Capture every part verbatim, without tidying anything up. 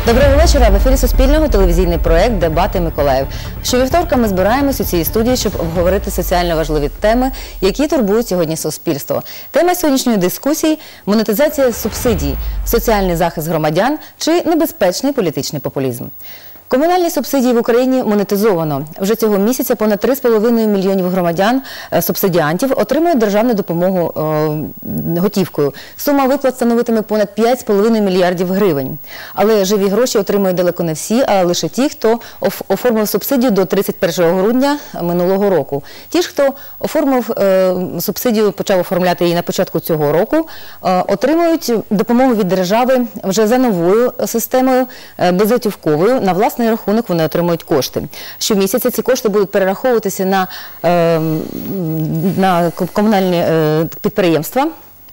Доброго вечора. В ефірі Суспільного телевізійний проект «Дебати Миколаїв». Щовівторка ми збираємось у цій студії, щоб обговорити соціально важливі теми, які турбують сьогодні суспільство. Тема сьогоднішньої дискусії – монетизація субсидій, соціальний захист громадян чи небезпечний політичний популізм. Комунальні субсидії в Україні монетизовано. Вже цього місяця понад три з половиною мільйонів громадян, субсидіантів, отримують державну допомогу е, готівкою. Сума виплат становитиме понад п'ять з половиною мільярдів гривень. Але живі гроші отримують далеко не всі, а лише ті, хто оформив субсидію до тридцять першого грудня минулого року. Ті ж, хто оформив е, субсидію, почав оформляти її на початку цього року, е, отримують допомогу від держави вже за новою системою, е, безготівковою, на власне на рахунок вони отримують кошти. Щомісяця ці кошти будуть перераховуватися на, е, на комунальні е, підприємства.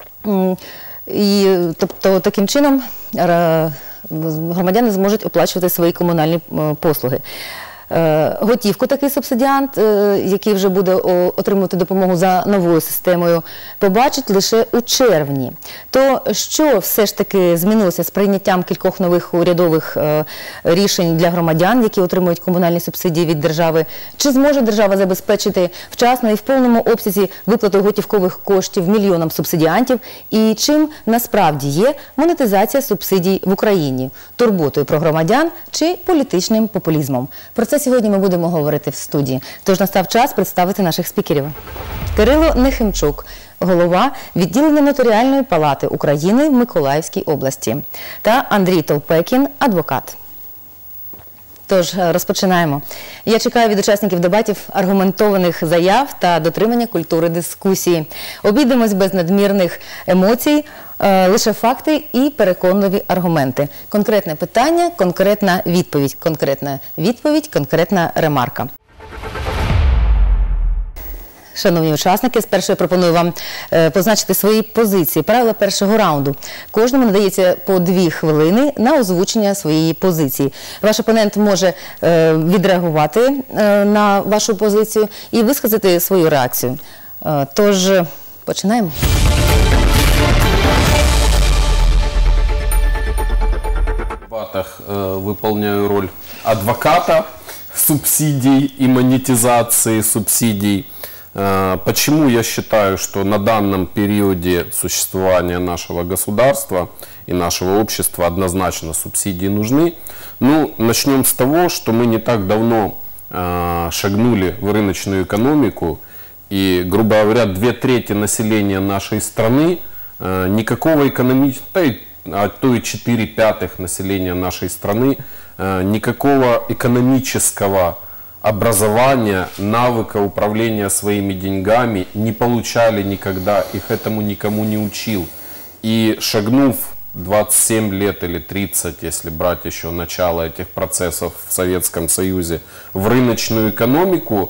І, тобто, таким чином е, громадяни зможуть оплачувати свої комунальні е, послуги. Готівку такий субсидіант, який вже буде отримувати допомогу за новою системою, побачить лише у червні. То що все ж таки змінилося з прийняттям кількох нових урядових рішень для громадян, які отримують комунальні субсидії від держави? Чи зможе держава забезпечити вчасно і в повному обсязі виплату готівкових коштів мільйонам субсидіантів? І чим насправді є монетизація субсидій в Україні? Турботою про громадян чи політичним популізмом? Про це сьогодні ми будемо говорити в студії. Тож настав час представити наших спікерів. Кирило Нехимчук, голова відділення Нотаріальної палати України в Миколаївській області. Та Андрій Толпекін, адвокат. Тож, розпочинаємо. Я чекаю від учасників дебатів аргументованих заяв та дотримання культури дискусії. Обійдемось без надмірних емоцій, лише факти і переконливі аргументи. Конкретне питання, конкретна відповідь. Конкретна відповідь, конкретна ремарка. Шановні учасники, спершу я пропоную вам е, позначити свої позиції. Правила першого раунду. Кожному надається по дві хвилини на озвучення своєї позиції. Ваш опонент може е, відреагувати е, на вашу позицію і висказати свою реакцію. Е, тож, починаємо. В дебатах э, выполняю роль адвоката субсидий и монетизации субсидий. Э, почему я считаю, что на данном периоде существования нашего государства и нашего общества однозначно субсидии нужны? Ну, начнем с того, что мы не так давно э, шагнули в рыночную экономику, и, грубо говоря, две трети населения нашей страны э, никакого экономического, а то и четыре пятых населения нашей страны э, никакого экономического образования, навыка управления своими деньгами не получали никогда, их этому никому не учил. И шагнув двадцать семь лет или тридцать, если брать еще начало этих процессов в Советском Союзе, в рыночную экономику,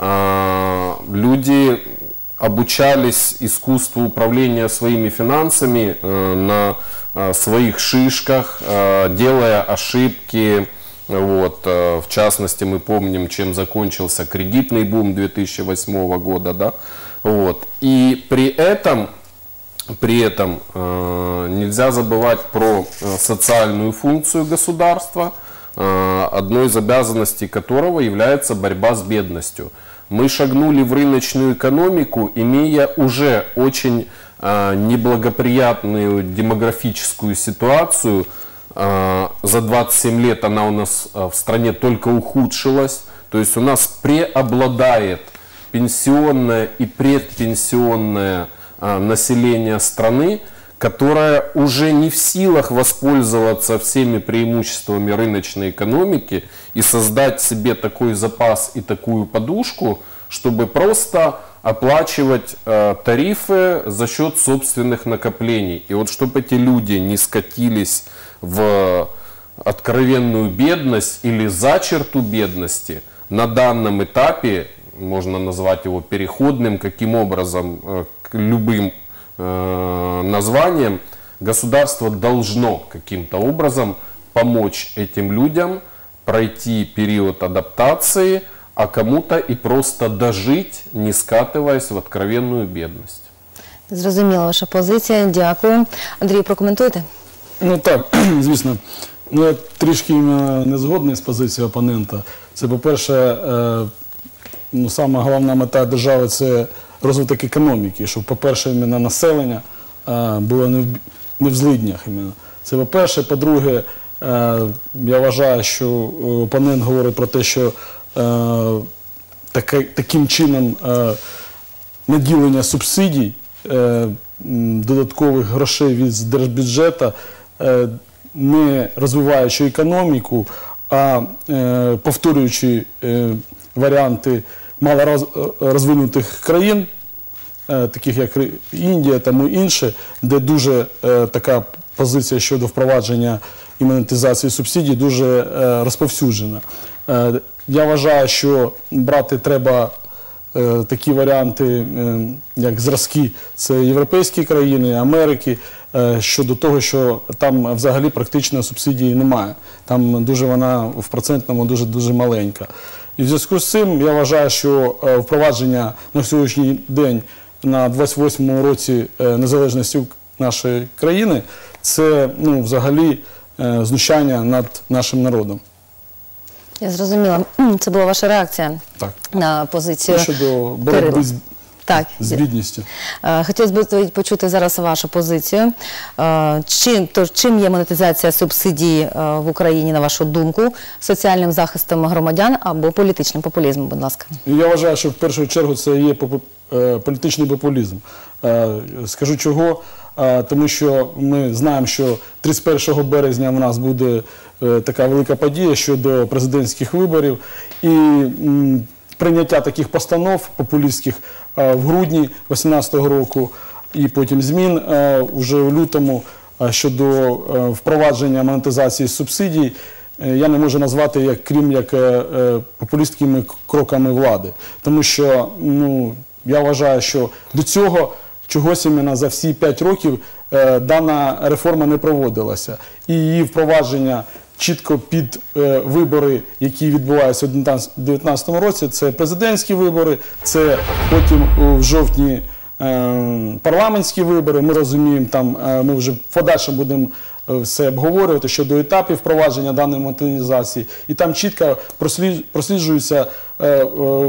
э, люди обучались искусству управления своими финансами э, на своих шишках, делая ошибки. Вот, в частности, мы помним, чем закончился кредитный бум две тысячи восьмого года. Да? Вот. И при этом, при этом нельзя забывать про социальную функцию государства, одной из обязанностей которого является борьба с бедностью. Мы шагнули в рыночную экономику, имея уже очень неблагоприятную демографическую ситуацию. За двадцать семь лет она у нас в стране только ухудшилась. То есть у нас преобладает пенсионное и предпенсионное население страны, которое уже не в силах воспользоваться всеми преимуществами рыночной экономики и создать себе такой запас и такую подушку, чтобы просто оплачивать э, тарифы за счет собственных накоплений. И вот чтобы эти люди не скатились в откровенную бедность или за черту бедности, на данном этапе, можно назвать его переходным, каким образом, э, к любым э, названием, государство должно каким-то образом помочь этим людям пройти период адаптации, а кому-то и просто дожить, не скатываясь в откровенную бедность. Зрозуміла ваша позиція, дякую. Андрій, прокоментуйте? Ну так, звісно, Ну, я трішки не згодний з позицією опонента. Це, по-перше, е, ну, сама головна мета держави – це розвиток економіки, щоб, по-перше, іменно населення е, було не в, не в злиднях. Іменно. Це, по-перше. По-друге, е, я вважаю, що опонент говорить про те, що е, таке, таким чином е, наділення субсидій, е, додаткових грошей від держбюджету, е, не розвиваючи економіку, а е, повторюючи е, варіанти малорозвинутих країн, е, таких як Індія та інше, де дуже е, така позиція щодо впровадження і монетизації субсидій дуже е, розповсюджена. Е, я вважаю, що брати треба е, такі варіанти, е, як зразки, це європейські країни, Америки, щодо того, що там взагалі практично субсидії немає. Там дуже вона в процентному дуже-дуже маленька. І в зв'язку з цим я вважаю, що впровадження на сьогоднішній день на двадцять восьмому році незалежності нашої країни – це ну, взагалі знущання над нашим народом. Я зрозуміла. Це була ваша реакція так. на позицію щодо боротьби з Так. з бідністю. Хотілося б почути зараз вашу позицію. Чим, тож, чим є монетизація субсидій в Україні, на вашу думку, соціальним захистом громадян або політичним популізмом, будь ласка? Я вважаю, що в першу чергу це є політичний популізм. Скажу чого, тому що ми знаємо, що тридцять першого березня в нас буде така велика подія щодо президентських виборів. І прийняття таких постанов популістських в грудні дві тисячі вісімнадцятого року і потім змін вже у лютому щодо впровадження монетизації субсидій я не можу назвати як, крім як популістськими кроками влади. Тому що ну, я вважаю, що до цього чогось іменно за всі п'ять років дана реформа не проводилася. І її впровадження чітко під е, вибори, які відбуваються у дві тисячі дев'ятнадцятому році, це президентські вибори, це потім в жовтні е, парламентські вибори. Ми розуміємо, там е, ми вже в подальшому будемо все обговорювати щодо етапів впровадження даної монетизації. І там чітко прослід, просліджується е, е,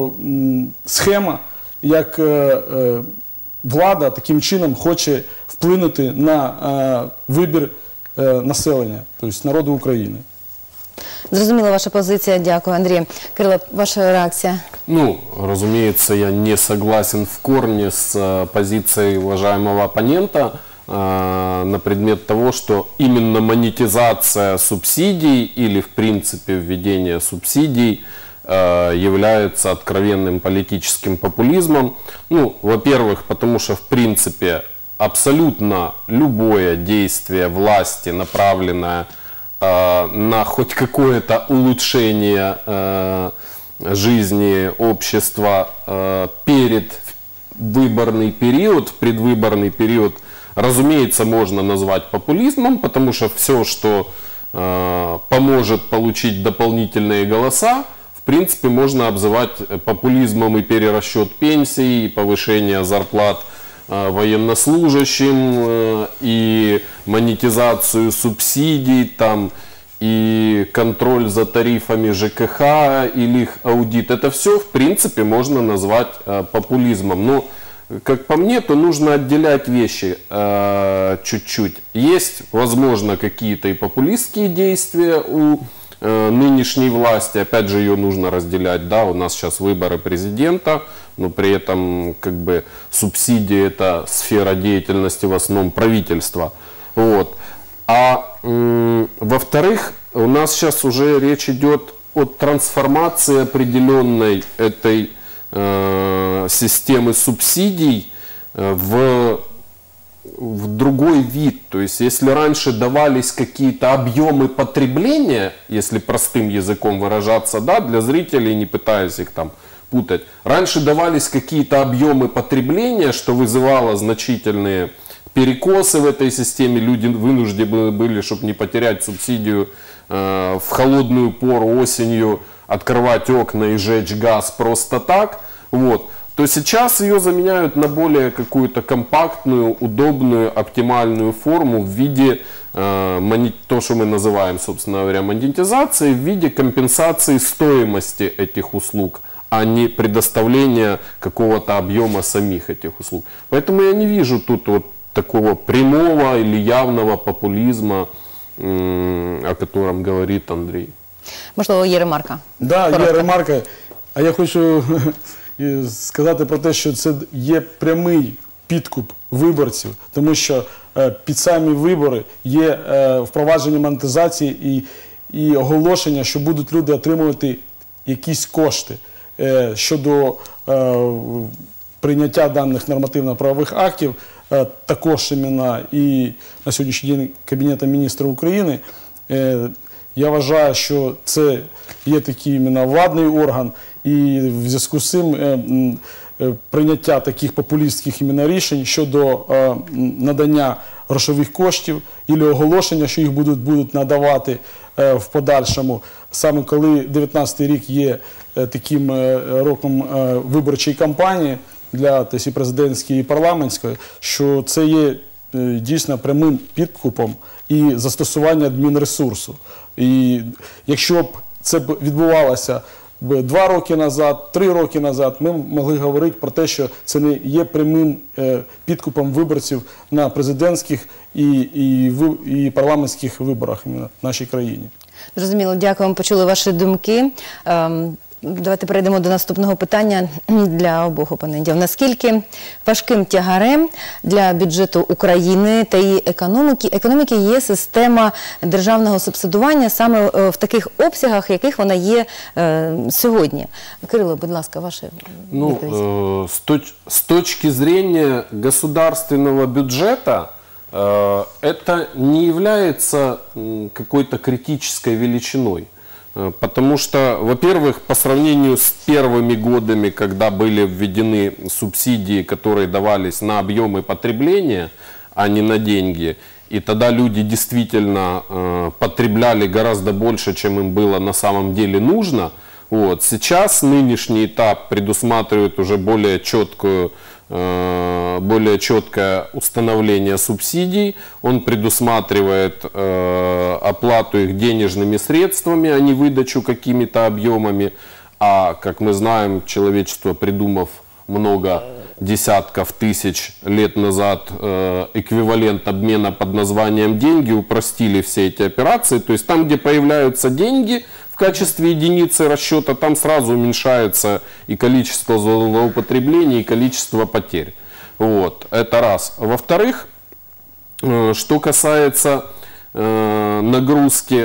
схема, як е, е, влада таким чином хоче вплинути на е, вибір населення, тобто народу України. Зрозуміла ваша позиція, дякую. Андрій, Кирило, ваша реакція? Ну, разумеется, я не согласен в корне с позицией уважаемого оппонента э, на предмет того, что именно монетизация субсидий или, в принципе, введение субсидий э, является откровенным политическим популизмом. Ну, во-первых, потому что, в принципе, абсолютно любое действие власти, направленное э, на хоть какое-то улучшение э, жизни общества э, перед выборный период, предвыборный период, разумеется, можно назвать популизмом, потому что все, что э, поможет получить дополнительные голоса, в принципе, можно обзывать популизмом и перерасчет пенсий, и повышение зарплат военнослужащим, и монетизацию субсидий, там, и контроль за тарифами ЖКХ или их аудит. Это все, в принципе, можно назвать э, популизмом. Но, как по мне, то нужно отделять вещи чуть-чуть. Э, Есть, возможно, какие-то и популистские действия у э, нынешней власти. Опять же, ее нужно разделять. Да, у нас сейчас выборы президента, но при этом как бы субсидии – это сфера деятельности в основном правительства. Вот. А во-вторых, у нас сейчас уже речь идет о трансформации определенной этой э, системы субсидий в, в другой вид. То есть, если раньше давались какие-то объемы потребления, если простым языком выражаться, да, для зрителей, не пытаясь их там путать, раньше давались какие-то объемы потребления, что вызывало значительные перекосы в этой системе, люди вынуждены были, чтобы не потерять субсидию, э, в холодную пору осенью открывать окна и жечь газ просто так. Вот. то сейчас ее заменяют на более какую-то компактную, удобную, оптимальную форму в виде, э, мони- то, что мы называем, собственно говоря, монетизацией, в виде компенсации стоимости этих услуг, а не предоставления какого-то объема самих этих услуг. Поэтому я не вижу тут вот такого прямого или явного популизма, м- о котором говорит Андрей. Можливо, є ремарка? Да, є Коротко. ремарка. А я хочу і сказати про те, що це є прямий підкуп виборців, тому що е, під самі вибори є е, впровадження монетизації і, і оголошення, що будуть люди отримувати якісь кошти е, щодо е, прийняття даних нормативно-правових актів, е, також імена і на сьогоднішній день Кабінетом міністрів України. Е, Я вважаю, що це є такий іменно владний орган, і в зв'язку з цим е, м, е, прийняття таких популістських іменно рішень щодо е, м, надання грошових коштів і оголошення, що їх будуть, будуть надавати е, в подальшому, саме коли дев'ятнадцятий рік є е, таким е, роком е, виборчої кампанії для тобто, і президентської, і парламентської, що це є е, дійсно прямим підкупом і застосування адмінресурсу. І якщо б це б відбувалося б два роки назад, три роки назад, ми могли говорити про те, що це не є прямим е, підкупом виборців на президентських і, і, ви- і парламентських виборах в нашій країні. Зрозуміло, дякуємо, почули ваші думки. Ем, Давайте перейдемо до наступного питання для обох опонентів. Наскільки важким тягарем для бюджету України та її економіки, економіки є система державного субсидування саме е, в таких обсягах, яких вона є е, сьогодні? Кирило, будь ласка, ваша Ну, відповідь. э, с, точ- с точки зрения государственного бюджета, э, это не является м, какой-то критической величиной. Э, Потому что, во-первых, по сравнению с первыми годами, когда были введены субсидии, которые давались на объемы потребления, а не на деньги, и тогда люди действительно э, потребляли гораздо больше, чем им было на самом деле нужно. Вот. Сейчас нынешний этап предусматривает уже более четкую, э, более четкое установление субсидий. Он предусматривает э, оплату их денежными средствами, а не выдачу какими-то объемами. А, как мы знаем, человечество, придумав много десятков тысяч лет назад э, эквивалент обмена под названием деньги, упростили все эти операции. То есть там, где появляются деньги в качестве единицы расчета, там сразу уменьшается и количество злоупотреблений, и количество потерь. Вот, это раз. Во-вторых, э, что касается э, нагрузки,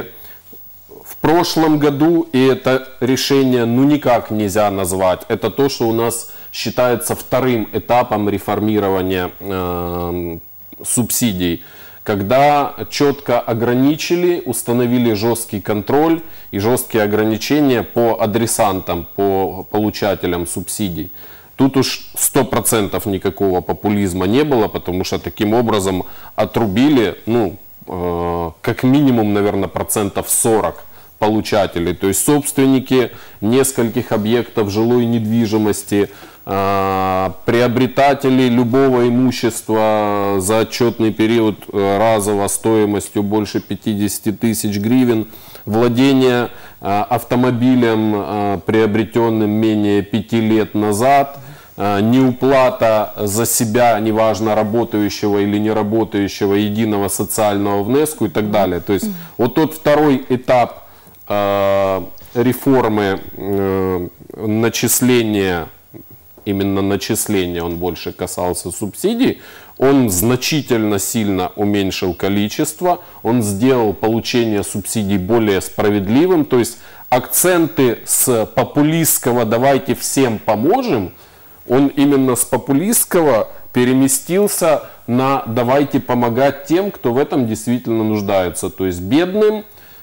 в прошлом году, и это решение ну никак нельзя назвать, это то, что у нас считается вторым этапом реформирования э, субсидий, когда четко ограничили, установили жесткий контроль и жесткие ограничения по адресантам, по получателям субсидий. Тут уж сто процентов никакого популизма не было, потому что таким образом отрубили, ну, э, как минимум, наверное, процентов сорок получателей, то есть собственники нескольких объектов жилой недвижимости, э, приобретатели любого имущества за отчетный период э, разово стоимостью больше пятидесяти тысяч гривен, владение э, автомобилем, э, приобретенным менее пяти лет назад, э, неуплата за себя, неважно работающего или не работающего, единого социального внеску и так далее. То есть вот тот второй этап э, реформы э, начисления, именно начисления, он больше касался субсидий, он значительно сильно уменьшил количество, он сделал получение субсидий более справедливым, то есть акценты с популистского «давайте всем поможем», он именно с популистского переместился на «давайте помогать тем, кто в этом действительно нуждается», то есть бедным,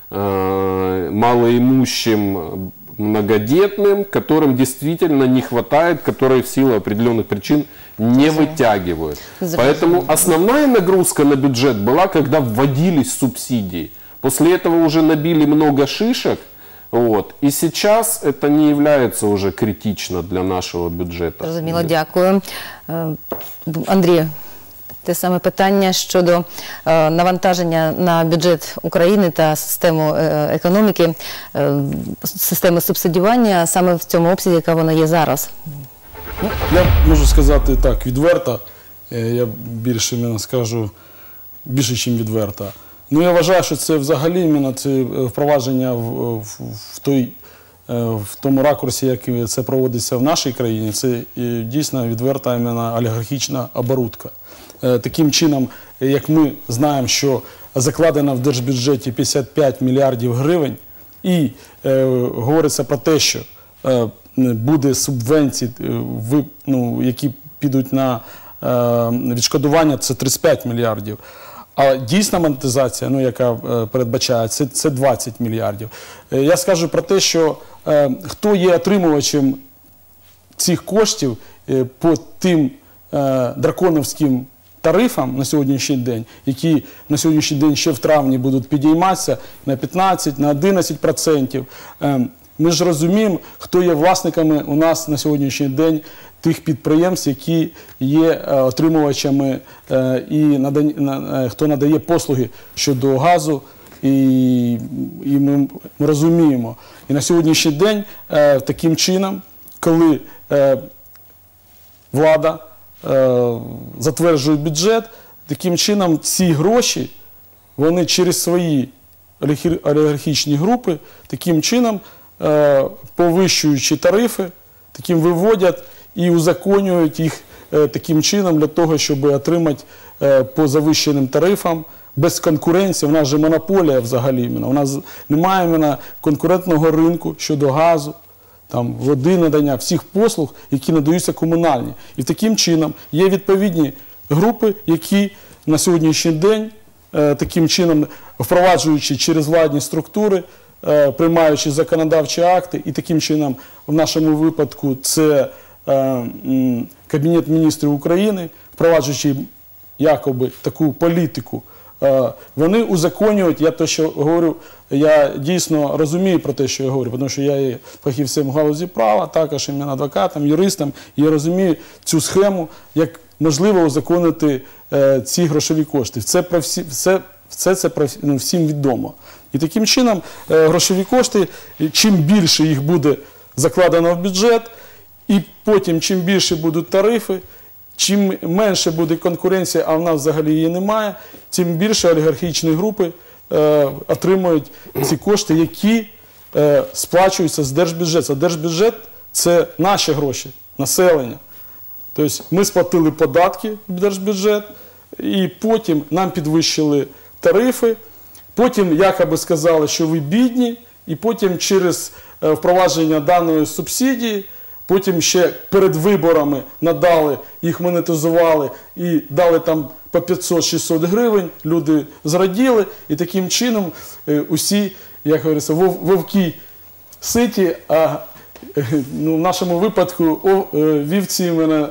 э, малоимущим, многодетным, которым действительно не хватает, которые в силу определенных причин не вытягивают. Поэтому основная нагрузка на бюджет была, когда вводились субсидии. После этого уже набили много шишек, Вот. И сейчас это не является уже критично для нашего бюджета. Зрозуміло, дякую. Е, Андрію, те саме питання щодо е, навантаження на бюджет України та систему е, економіки, е, системи субсидіювання саме в цьому обсязі, яка вона є зараз. Ну, я можу сказати так, відверто, е, я більше іменно скажу, більше, ніж відверто. Ну, я вважаю, що це взагалі іменно це впровадження в, в, в, той, в тому ракурсі, як це проводиться в нашій країні, це дійсно відверта іменно олігархічна оборудка. Таким чином, як ми знаємо, що закладено в держбюджеті п'ятдесят п'ять мільярдів гривень, і е, говориться про те, що е, буде субвенції, е, ну, які підуть на е, відшкодування, це тридцять п'ять мільярдів. А дійсна монетизація, ну, яка е, передбачає, це, це двадцять мільярдів. Е, я скажу про те, що е, хто є отримувачем цих коштів е, по тим е, драконовським тарифам на сьогоднішній день, які на сьогоднішній день ще в травні будуть підійматися на п'ятнадцять, на одинадцять відсотків. Е, ми ж розуміємо, хто є власниками у нас на сьогоднішній день тих підприємств, які є е, отримувачами е, і надання, на, е, хто надає послуги щодо газу, і, і ми, ми розуміємо. І на сьогоднішній день е, таким чином, коли е, влада е, затверджує бюджет, таким чином ці гроші, вони через свої олігархічні групи, таким чином, е, повищуючи тарифи, таким виводять і узаконюють їх е, таким чином для того, щоб отримати е, по завищеним тарифам без конкуренції. У нас же монополія взагалі. У нас немає конкурентного ринку щодо газу, там, води надання, всіх послуг, які надаються комунальні. І таким чином є відповідні групи, які на сьогоднішній день, е, таким чином впроваджуючи через владні структури, е, приймаючи законодавчі акти, і таким чином в нашому випадку це Кабінет міністрів України, впроваджуючи якоби таку політику, вони узаконюють, я то, що говорю, я дійсно розумію про те, що я говорю, тому що я є фахівцем в галузі права, також іменно адвокатом, юристом, і я розумію цю схему, як можливо узаконити ці грошові кошти. Це, про всі, все, все це про, ну, всім відомо. І таким чином грошові кошти, чим більше їх буде закладено в бюджет, і потім, чим більше будуть тарифи, чим менше буде конкуренція, а в нас взагалі її немає, тим більше олігархічні групи е, отримують ці кошти, які е, сплачуються з держбюджету. Держбюджет – це наші гроші, населення. Тобто ми сплатили податки в держбюджет, і потім нам підвищили тарифи, потім якоби сказали, що ви бідні, і потім через е, впровадження даної субсидії, потім ще перед виборами надали, їх монетизували і дали там по п'ятсот-шістсот гривень, люди зраділи, і таким чином е, усі, як говориться, вов, вовки ситі, а е, ну, в нашому випадку о, е, вівці мене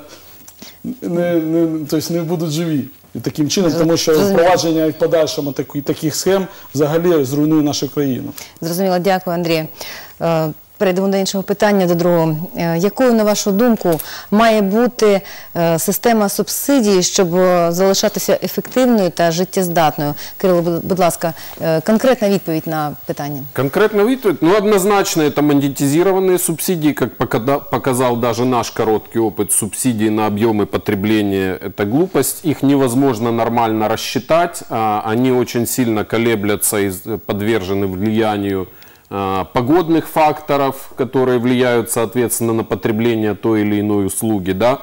не, не, тобто не будуть живі. І таким чином, тому що впровадження і подальшому таких, таких схем взагалі зруйнує нашу країну. Зрозуміло, дякую, Андрій. Перейдемо до іншого питання, до другого. Якою, на вашу думку, має бути система субсидій, щоб залишатися ефективною та життєздатною? Кирило, будь ласка, конкретна відповідь на питання. Конкретная відповідь? Ну, однозначно, это монетизированные субсидии, как показал даже наш короткий опыт субсидий на объемы потребления. Это глупость, их невозможно нормально рассчитать, они очень сильно колеблятся и подвержены влиянию погодных факторов, которые влияют, соответственно, на потребление той или иной услуги, да,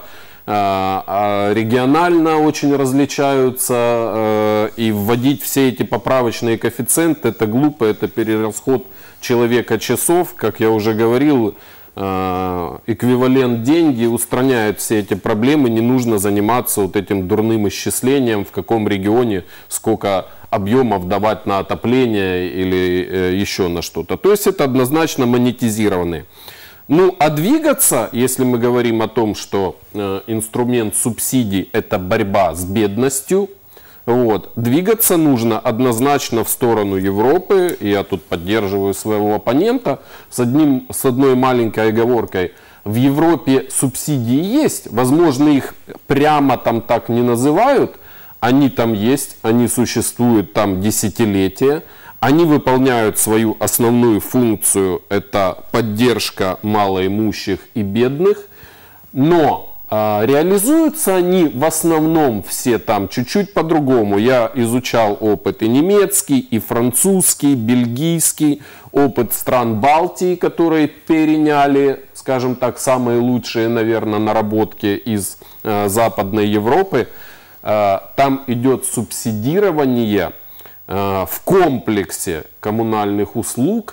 регионально очень различаются, и вводить все эти поправочные коэффициенты – это глупо, это перерасход человека часов, как я уже говорил, эквивалент деньги устраняет все эти проблемы, не нужно заниматься вот этим дурным исчислением, в каком регионе сколько объемов давать на отопление или э, еще на что-то. То есть это однозначно монетизированные. Ну, а двигаться, если мы говорим о том, что э, инструмент субсидий – это борьба с бедностью, Вот. Двигаться нужно однозначно в сторону Европы. Я тут поддерживаю своего оппонента с, одним, с одной маленькой оговоркой. В Европе субсидии есть, возможно, их прямо там так не называют. Они там есть, они существуют там десятилетия. Они выполняют свою основную функцию, это поддержка малоимущих и бедных. Но а, реализуются они в основном все там чуть-чуть по-другому. Я изучал опыт и немецкий, и французский, бельгийский, опыт стран Балтии, которые переняли, скажем так, самые лучшие, наверное, наработки из э, Западной Европы. Э, там идет субсидирование э, в комплексе коммунальных услуг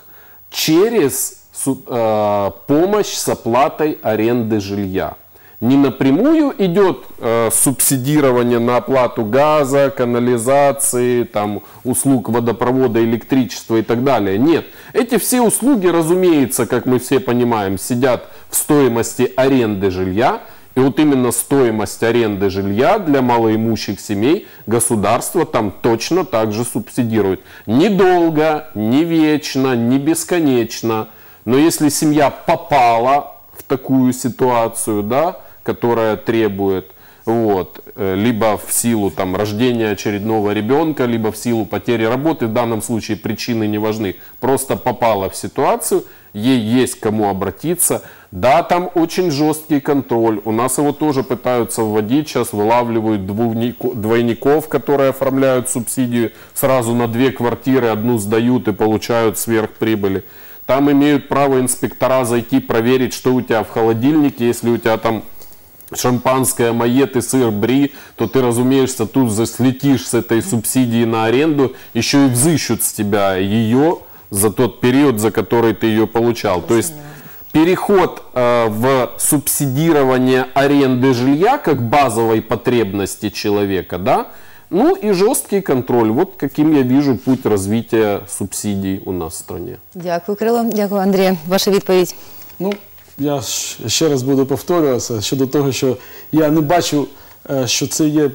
через э, помощь с оплатой аренды жилья. Не напрямую идет э, субсидирование на оплату газа, канализации, там, услуг водопровода, электричества и так далее. Нет, эти все услуги, разумеется, как мы все понимаем, сидят в стоимости аренды жилья. И вот именно стоимость аренды жилья для малоимущих семей государство там точно так же субсидирует. Недолго, не вечно, не бесконечно. Но если семья попала в такую ситуацию, да, которая требует, вот, либо в силу там, рождения очередного ребенка, либо в силу потери работы, в данном случае причины не важны, просто попала в ситуацию, ей есть к кому обратиться. Да, там очень жесткий контроль, у нас его тоже пытаются вводить, сейчас вылавливают двойников, которые оформляют субсидию сразу на две квартиры, одну сдают и получают сверхприбыли. Там имеют право инспектора зайти проверить, что у тебя в холодильнике, если у тебя там шампанское, майет и сыр бри, то ты, разумеется, тут слетишь с этой субсидии на аренду, еще и взыщут с тебя ее за тот период, за который ты ее получал. То есть переход э, в субсидирование аренды жилья как базовой потребности человека, да, ну и жесткий контроль. Вот каким я вижу путь развития субсидий у нас в стране. Дякую, Кирило. Дякую, Андрій. Ваша відповідь? Ну, я ще раз буду повторюватися щодо того, що я не бачу, що це є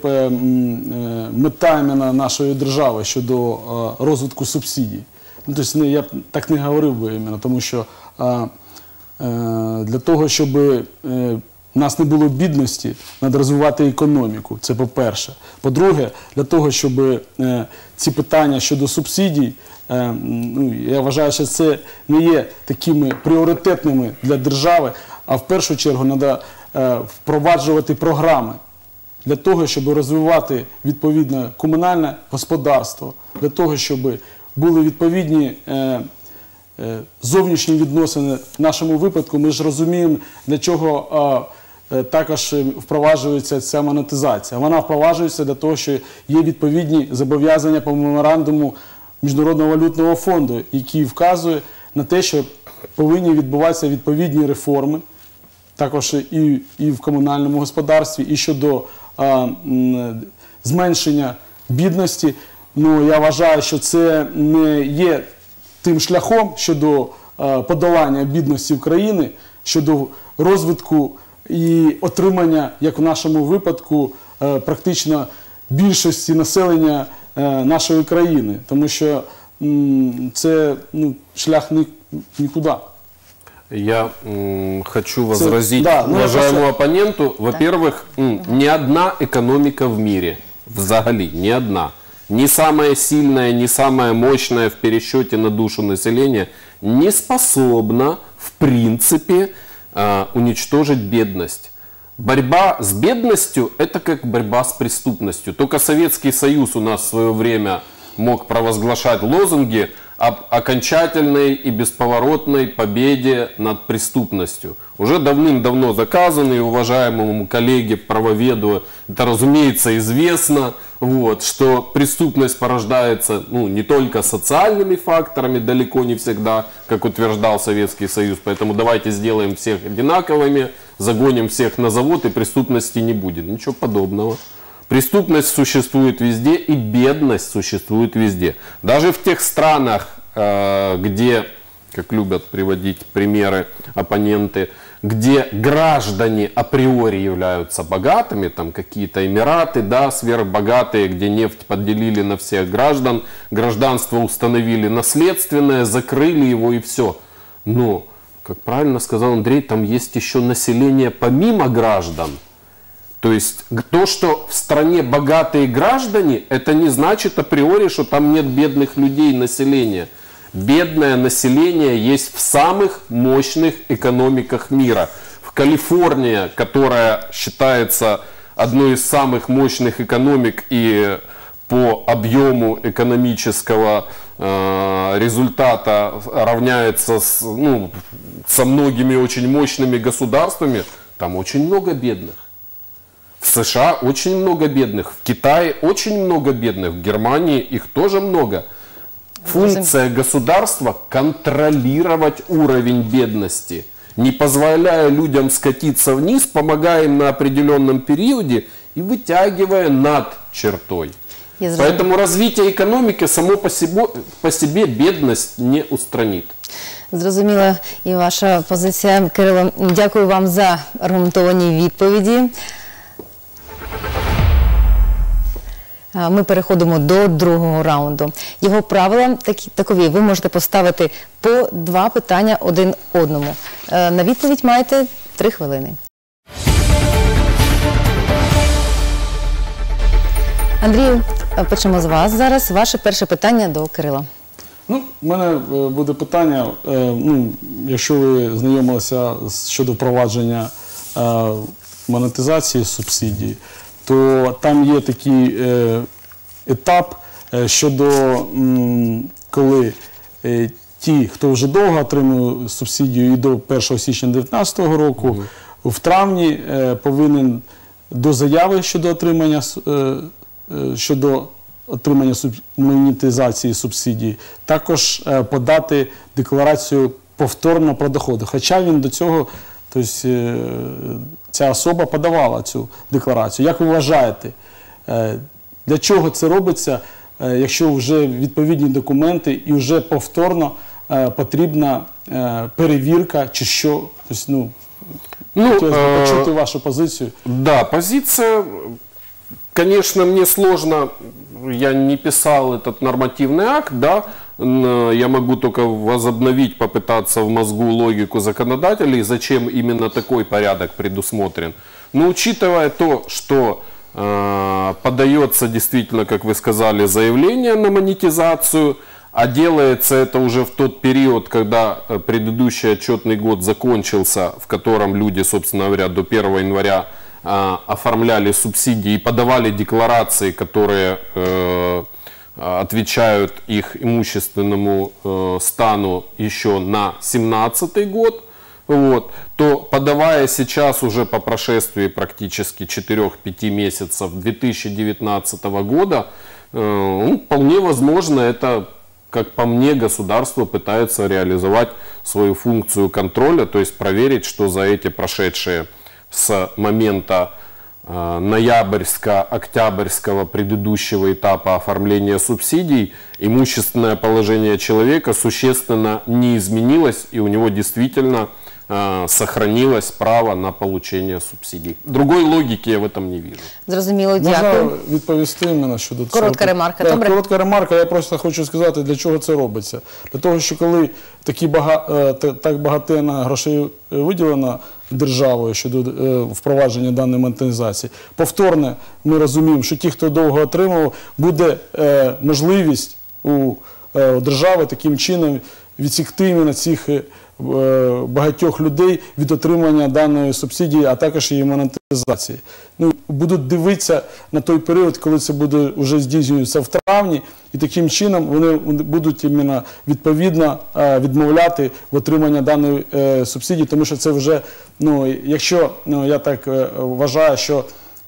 мета іменно нашої держави щодо розвитку субсидій. Ну, тобто, я так не говорив би іменно, тому що для того, щоб у нас не було бідності, треба розвивати економіку, це по-перше. По-друге, для того, щоб ці питання щодо субсидій, ну, я вважаю, що це не є такими пріоритетними для держави, а в першу чергу треба впроваджувати програми для того, щоб розвивати відповідне комунальне господарство, для того, щоб були відповідні зовнішні відносини. В нашому випадку ми ж розуміємо, для чого також впроваджується ця монетизація. Вона впроваджується для того, що є відповідні зобов'язання по меморандуму Міжнародного валютного фонду, який вказує на те, що повинні відбуватися відповідні реформи, також і, і в комунальному господарстві, і щодо а, зменшення бідності. Ну, я вважаю, що це не є тим шляхом щодо а, подолання бідності України, щодо розвитку і отримання, як в нашому випадку, а, практично більшості населення а, нашої країни. Тому що м, це ну, шлях ні, нікуди. Я м, хочу возразить да, ну, уважаемому просто... оппоненту. Во-первых, м, ни одна экономика в мире, взагалі, ни одна, не самая сильная, не самая мощная в пересчете на душу населения, не способна, в принципе, э, уничтожить бедность. Борьба с бедностью – это как борьба с преступностью. Только Советский Союз у нас в свое время мог провозглашать лозунги об окончательной и бесповоротной победе над преступностью. Уже давным-давно доказано, и уважаемому коллеге правоведу это, разумеется, известно, вот, что преступность порождается ну, не только социальными факторами, далеко не всегда, как утверждал Советский Союз. Поэтому давайте сделаем всех одинаковыми, загоним всех на завод, и преступности не будет. Ничего подобного. Преступность существует везде, и бедность существует везде. Даже в тех странах, где, как любят приводить примеры оппоненты, где граждане априори являются богатыми, там какие-то Эмираты, да, сверхбогатые, где нефть поделили на всех граждан, гражданство установили наследственное, закрыли его и все. Но, как правильно сказал Андрей, там есть еще население помимо граждан. То есть то, что в стране богатые граждане, это не значит априори, что там нет бедных людей, населения. Бедное население есть в самых мощных экономиках мира. В Калифорнии, которая считается одной из самых мощных экономик и по объему экономического э, результата равняется с, ну, со многими очень мощными государствами, там очень много бедных. В США очень много бедных, в Китае очень много бедных, в Германии их тоже много. Функция государства – контролировать уровень бедности, не позволяя людям скатиться вниз, помогая им на определенном периоде и вытягивая над чертой. Поэтому развитие экономики само по себе, по себе бедность не устранит. Зрозуміла і ваша позиція. Кирило, дякую вам за аргументовані відповіді. Ми переходимо до другого раунду. Його правила такі, такові. Ви можете поставити по два питання один одному. На відповідь маєте три хвилини. Андрію, почнемо з вас зараз. Ваше перше питання до Кирила. Ну, у мене буде питання, ну, якщо ви знайомилися щодо впровадження монетизації субсидій, то там є такий е, етап е, щодо, м, коли е, ті, хто вже довго отримує субсидію і до першого січня дві тисячі дев'ятнадцятого року, mm-hmm. в травні е, повинен до заяви щодо отримання, е, е, щодо отримання суб, монетизації субсидій, також е, подати декларацію повторно про доходи. Хоча він до цього, тобто, е, ця особа подавала цю декларацію. Як ви вважаєте, для чого це робиться, якщо вже відповідні документи і вже повторно потрібна перевірка чи що? Тобто, ну, ну, хотілося б почути вашу позицію. Да, позиция, конечно, мне сложно, я не писал этот нормативный акт, да, я могу только возобновить, попытаться в мозгу логику законодателей, зачем именно такой порядок предусмотрен. Но учитывая то, что э, подается действительно, как вы сказали, заявление на монетизацию, а делается это уже в тот период, когда предыдущий отчетный год закончился, в котором люди, собственно говоря, до первого января э, оформляли субсидии и подавали декларации, которые... Э, отвечают их имущественному э, стану еще на семнадцатый год, вот, то подавая сейчас уже по прошествии практически четырёх-пяти месяцев две тысячи девятнадцатого года, э, ну, вполне возможно, это, как по мне, государство пытается реализовать свою функцию контроля, то есть проверить, что за эти прошедшие с момента ноябрьско-октябрьского предыдущего этапа оформления субсидий имущественное положение человека существенно не изменилось, и у него действительно э, сохранилось право на получение субсидий. Другой логики я в этом не вижу. Зрозуміло, дякую. Можна відповісти мене щодо цього? Коротка ремарка, Так, добре? коротка ремарка, я просто хочу сказати, для чого це робиться. Для того, що коли такі бага, так багатенна грошей виділена державою щодо е, впровадження даної монетизації. Повторне, ми розуміємо, що ті, хто довго отримував, буде е, можливість у, е, у держави таким чином відсікти на цих е, багатьох людей від отримання даної субсидії, а також її монетизації. Ну, будуть дивитися на той період, коли це буде вже здійснюватися в травні, і таким чином вони будуть іменно відповідно відмовляти в отриманні даної е, субсидії, тому що це вже, ну, якщо, ну, я так е, вважаю, що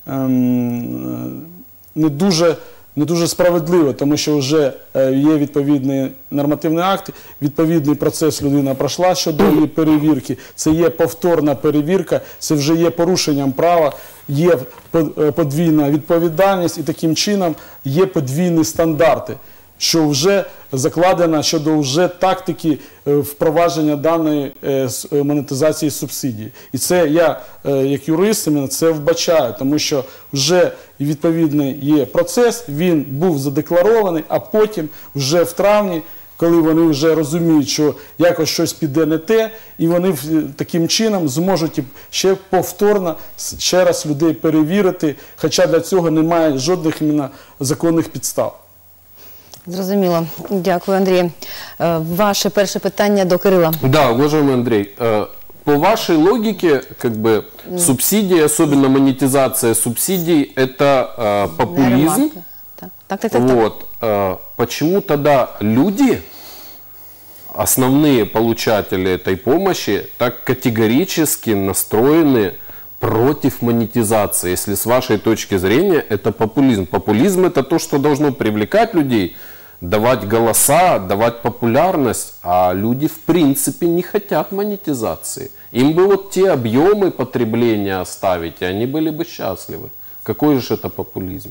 ем, не дуже не дуже справедливо, тому що вже є відповідний нормативний акт, відповідний процес людина пройшла щодо її перевірки, це є повторна перевірка, це вже є порушенням права, є подвійна відповідальність і таким чином є подвійні стандарти. що вже закладена щодо вже тактики е, впровадження даної е, с- е, монетизації субсидій. І це я, е, як юрист, іменно це вбачаю, тому що вже відповідний є процес, він був задекларований, а потім вже в травні, коли вони вже розуміють, що якось щось піде не те, і вони в- таким чином зможуть і ще повторно с- ще раз людей перевірити, хоча для цього немає жодних іменно законних підстав. Зрозуміло. Дякую, Андрій. Е, Ваше перше питання до Кирила. Да, уважаемый Андрей, э, по вашей логике, как бы субсидии, особенно монетизация субсидий, это э, популизм. Ремарка. Так, так, так. так, так. Вот. э, Почему тогда люди, основные получатели этой помощи, так категорически настроены против монетизации, если с вашей точки зрения это популизм? Популизм — это то, что должно привлекать людей, давать голоса, давать популярность, а люди в принципе не хотят монетизации. Им бы вот те объемы потребления оставить, и они были бы счастливы. Какой же это популизм?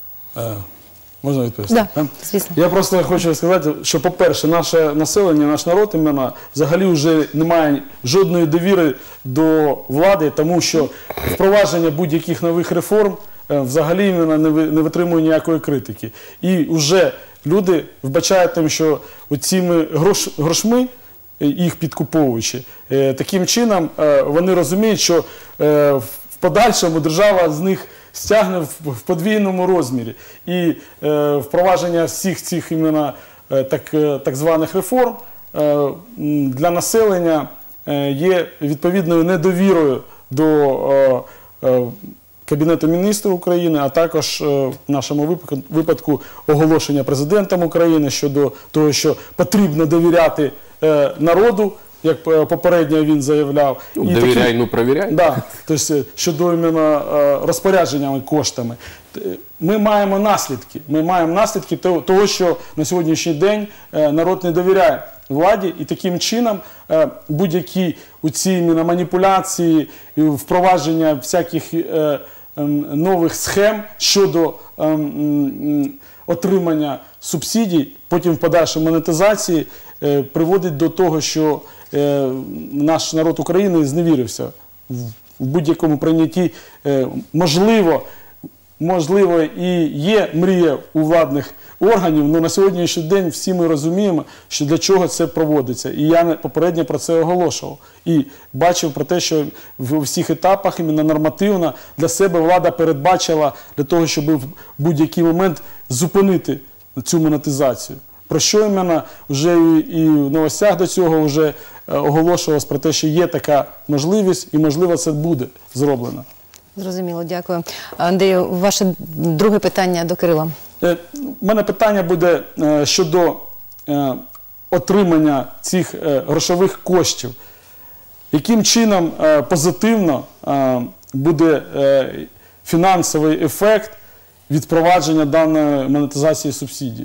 Е, Можна відповісти? Да, Е? звісно. Я просто хочу сказати, що, по-перше, наше населення, наш народ іменно, взагалі вже не має жодної довіри до влади, тому що впровадження будь-яких нових реформ е, взагалі іменно не ви- не витримує ніякої критики. І вже люди вбачають тим, що цими грош, грошми, е, їх підкуповуючи, е, таким чином е, вони розуміють, що е, в подальшому держава з них стягне в, в подвійному розмірі. І е, впровадження всіх цих іменно, е, так, е, так званих реформ е, м, для населення е, є відповідною недовірою до е, е, Кабінету міністрів України, а також е, в нашому випадку, випадку оголошення президентом України щодо того, що потрібно довіряти е, народу, як е, попередньо він заявляв. Ну, І доверяй, такі- ну проверяй. Да, тобто щодо іменно е, розпорядженнями коштами. Т- Ми маємо наслідки. Ми маємо наслідки того, того, що на сьогоднішній день е, народ не довіряє владі, і таким чином е, будь-які у ці іменно маніпуляції і впровадження всяких е, ем, нових схем щодо ем, м, отримання субсидій, потім в подальшій монетизації, е, приводить до того, що е, наш народ України зневірився в, в будь-якому прийнятті. Е, можливо, можливо, і є мрія у владних органів, але на сьогоднішній день всі ми розуміємо, що для чого це проводиться. І я не- попередньо про це оголошував. І бачив про те, що в всіх етапах іменно нормативно для себе влада передбачила для того, щоб в будь-який момент зупинити цю монетизацію. Про що іменно вже і, і в новостях до цього вже е, оголошувалось про те, що є така можливість і, можливо, це буде зроблено. Зрозуміло, дякую. Андрію, ваше друге питання до Кирила. Е, У мене питання буде е, щодо е, отримання цих е, грошових коштів. Яким чином е, позитивно е, буде е, фінансовий ефект від впровадження даної монетизації субсидій?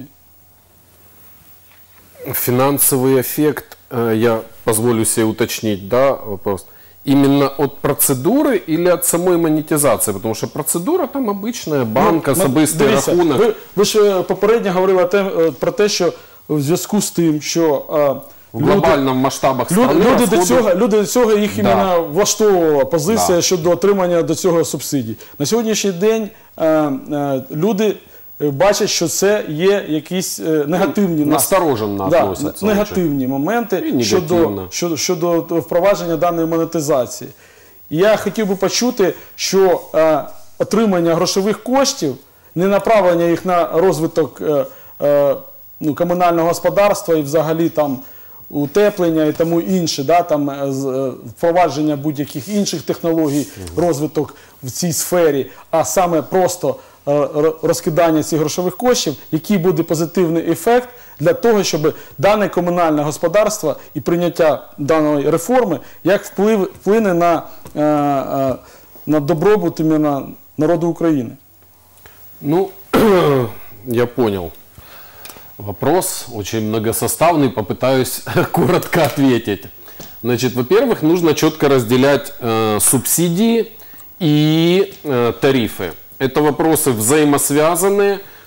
Финансовый эффект, э, я позволю себе уточнить, да, вопрос. Именно от процедуры или от самой монетизации? Потому что процедура там обычная, банк, Ну, особистий дивіться, рахунок. Ви, ви ж е, попередньо говорили те, е, про те, що в зв'язку з тим, що е, В глобальном масштабах Люди, страны люди, до расходы- цього, люди до цього їх Да. іменно влаштовувала позиція Да. щодо отримання до цього субсидій. На сьогоднішній день е, е, люди е, бачать, що це є якісь е, негативні настороженно да, относятся негативні моменти І щодо, негативно. щодо, щодо впровадження даної монетизації. І я хотів би почути, що е, отримання грошових коштів, не направлення їх на розвиток е, е, ну, комунального господарства і взагалі там утеплення і тому інше, да, там, е, з- е, впровадження будь-яких інших технологій, розвиток в цій сфері, а саме просто е, р- розкидання цих грошових коштів, який буде позитивний ефект для того, щоб дане комунальне господарство і прийняття даної реформи як вплив, вплине на, е, е, на добробут іменно народу України. Ну, я понял. Вопрос очень многосоставный, попытаюсь коротко ответить. Значит, во-первых, нужно четко разделять э, субсидии и э, тарифы. Это вопросы взаимосвязанные,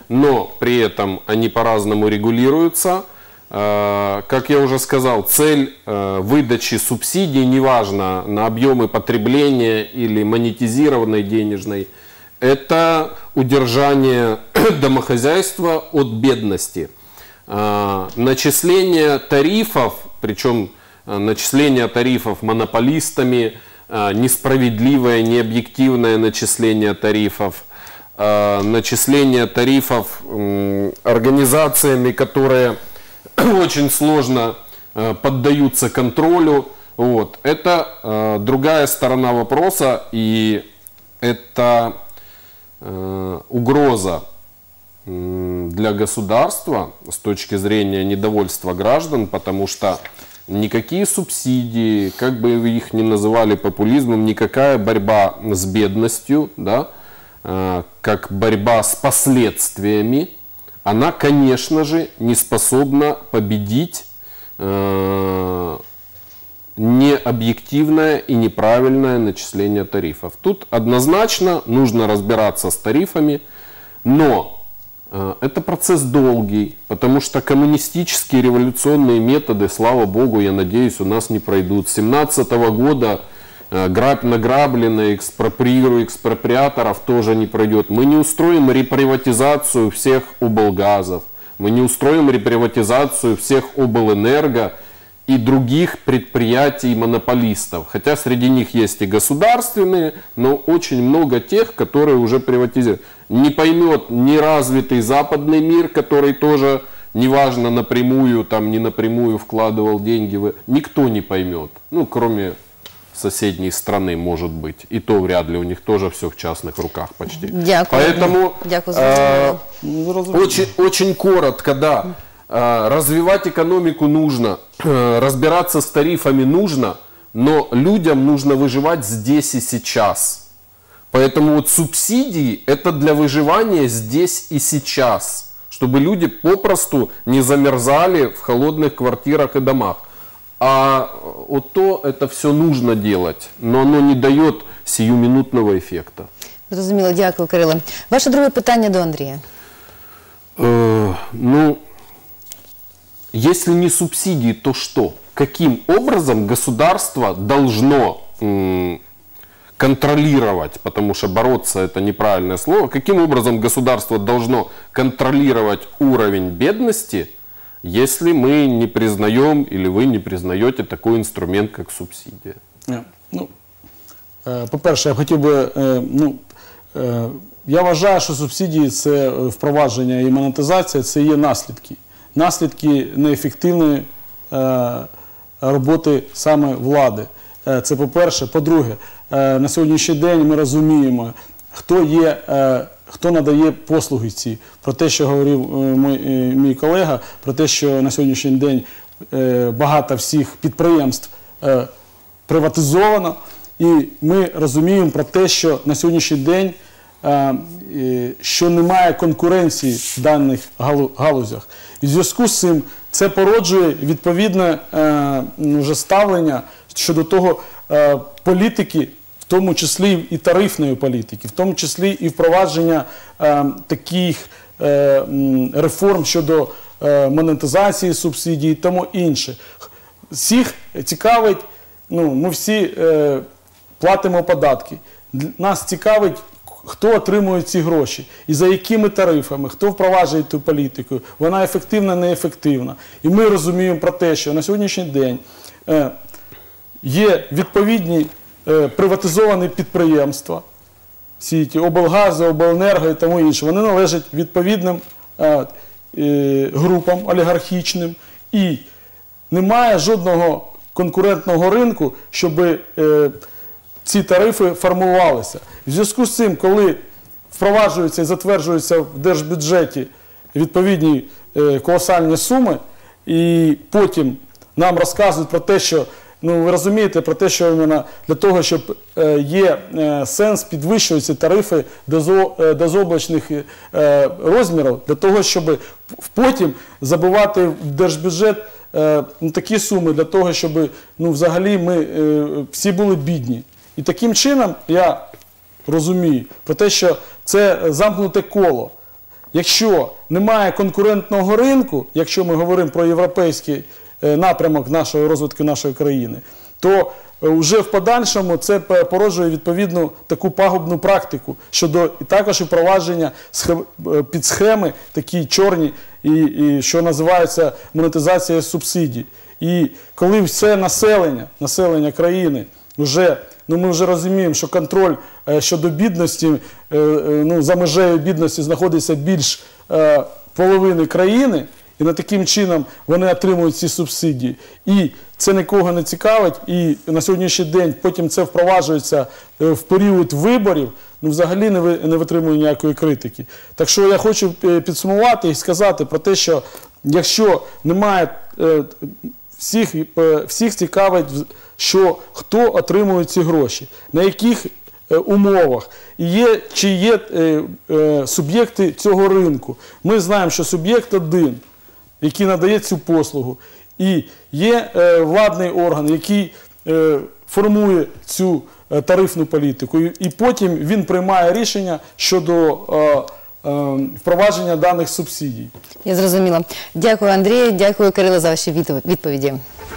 но при этом они по-разному регулируются. Как я уже сказал, цель выдачи субсидий, неважно на объемы потребления или монетизированной денежной, это удержание домохозяйства от бедности. Начисление тарифов, причем начисление тарифов монополистами, несправедливое, необъективное начисление тарифов, начисление тарифов организациями, которые очень сложно поддаются контролю. Вот. Это другая сторона вопроса, и это угроза для государства с точки зрения недовольства граждан, потому что никакие субсидии, как бы вы их ни называли популизмом, никакая борьба с бедностью, да, как борьба с последствиями, она, конечно же, не способна победить э, необъективное и неправильное начисление тарифов. Тут однозначно нужно разбираться с тарифами, но э, это процесс долгий, потому что коммунистические революционные методы, слава богу, я надеюсь, у нас не пройдут. С семнадцатого года э, грабь награбленное, экспроприируй экспроприаторов тоже не пройдет. Мы не устроим реприватизацию всех облгазов, мы не устроим реприватизацию всех облэнерго и других предприятий-монополистов. Хотя среди них есть и государственные, но очень много тех, которые уже приватизируют. Не поймет неразвитый западный мир, который тоже, неважно, напрямую, там, не напрямую вкладывал деньги, в... никто не поймет. Ну, кроме соседней страны, может быть. И то вряд ли, у них тоже все в частных руках почти. Дякую. Поэтому Дякую за э, Зрозуміло. очень, очень коротко, да. Э, развивать экономику нужно, э, разбираться с тарифами нужно, но людям нужно выживать здесь и сейчас. Поэтому вот субсидии это для выживания здесь и сейчас, чтобы люди попросту не замерзали в холодных квартирах и домах. А вот то это все нужно делать, но оно не дает сиюминутного эффекта. Зрозуміло, дякую, Кириле. Ваше друге питання до Андрія. Э, ну, если не субсидии, то что? Каким образом государство должно м, контролировать, потому что бороться это неправильное слово, каким образом государство должно контролировать уровень бедности, если мы не признаем или вы не признаете такой инструмент, как субсидия? Ну, е, по-перше, я хотів би, е, ну, е, я вважаю, що субсидії – це впровадження і монетизація, це є наслідки. Наслідки неефективної е, роботи саме влади. Е, це по-перше. По-друге, е, на сьогоднішній день ми розуміємо, хто є, е, хто надає послуги ці. Про те, що говорив е, мій, е, мій колега, про те, що на сьогоднішній день е, багато всіх підприємств е, приватизовано. І ми розуміємо про те, що на сьогоднішній день е, е, що немає конкуренції в даних галу, галузях. І в зв'язку з цим це породжує відповідне е, вже ставлення щодо того е, політики, в тому числі і тарифної політики, в тому числі і впровадження е, таких е, реформ щодо е, монетизації субсидій і тому інше. Всіх цікавить, ну, ми всі е, платимо податки. Нас цікавить, хто отримує ці гроші і за якими тарифами, хто впроваджує ту політику, вона ефективна, неефективна. І ми розуміємо про те, що на сьогоднішній день е, є відповідні е, приватизовані підприємства, всі ті облгази, обленерго і тому інше, вони належать відповідним е, е, групам олігархічним, і немає жодного конкурентного ринку, щоб е, ці тарифи формувалися. В зв'язку з цим, коли впроваджуються і затверджуються в держбюджеті відповідні е, колосальні суми, і потім нам розказують про те, що, ну ви розумієте, про те, що іменно для того, щоб е, є е, сенс підвищувати тарифи до, зо, е, до зоблачних е, розмірів, для того, щоб потім забивати в держбюджет е, ну, такі суми, для того, щоб ну, взагалі ми е, всі були бідні. І таким чином я розумію про те, що це замкнуте коло. якщо немає конкурентного ринку, якщо ми говоримо про європейський напрямок нашого розвитку нашої країни, то вже в подальшому це породжує відповідну таку пагубну практику щодо і також і впровадження під схеми такі чорні, і, і що називається монетизація субсидій. І коли все населення, населення країни вже, ну ми вже розуміємо, що контроль щодо бідності, ну за межею бідності знаходиться більш половини країни, і на таким чином вони отримують ці субсидії. І це нікого не цікавить, і на сьогоднішній день потім це впроваджується в період виборів, ну взагалі не, ви, не витримує ніякої критики. Так що я хочу підсумувати і сказати про те, що якщо немає, всіх, всіх цікавить, що хто отримує ці гроші, на яких умовах, і є, чи є е, е, суб'єкти цього ринку. Ми знаємо, що суб'єкт один, який надає цю послугу, і є е, владний орган, який е, формує цю е, тарифну політику, і, і потім він приймає рішення щодо е, е, впровадження даних субсидій. Я зрозуміла. Дякую, Андрію, дякую, Кирило, за ваші відповіді.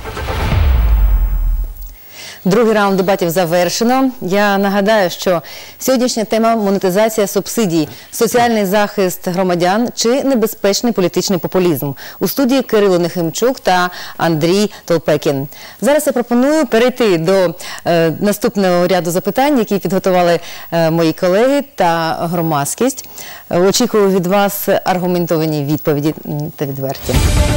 Другий раунд дебатів завершено. Я нагадаю, що сьогоднішня тема – монетизація субсидій, соціальний захист громадян чи небезпечний політичний популізм. У студії Кирило Нехимчук та Андрій Толпекін. Зараз я пропоную перейти до е, наступного ряду запитань, які підготували е, мої колеги та громадськість. Е, очікую від вас аргументовані відповіді та відверті.